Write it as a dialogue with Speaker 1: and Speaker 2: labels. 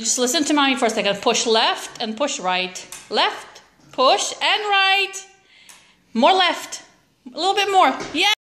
Speaker 1: Just listen to mommy for a second. Push left and push right. Left, push and right. More left. A little bit more. Yeah.